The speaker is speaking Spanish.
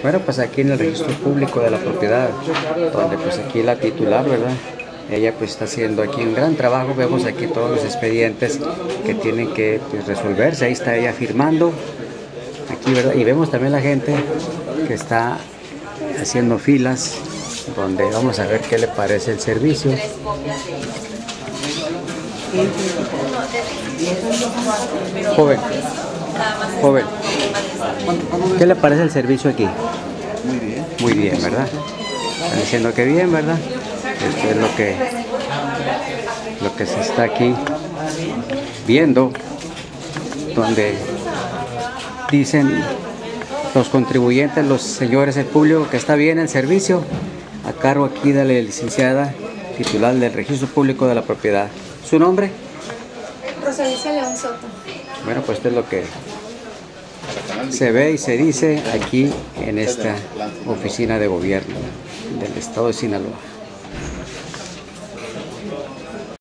Bueno, pues aquí en el registro público de la propiedad, donde pues aquí la titular, ¿verdad? Ella pues está haciendo aquí un gran trabajo. Vemos aquí todos los expedientes que tienen que pues, resolverse. Ahí está ella firmando, aquí, ¿verdad? Y vemos también la gente que está haciendo filas, donde vamos a ver qué le parece el servicio. Joven, joven, ¿qué le parece el servicio aquí? Muy bien. Muy bien, ¿verdad? Están diciendo que bien, ¿verdad? Esto es lo que se está aquí viendo, donde dicen los contribuyentes, los señores, el público, que está bien el servicio, a cargo aquí de la licenciada titular del Registro Público de la Propiedad. ¿Su nombre? Rosalía León Soto. Bueno, pues esto es lo que se ve y se dice aquí en esta oficina de gobierno del estado de Sinaloa.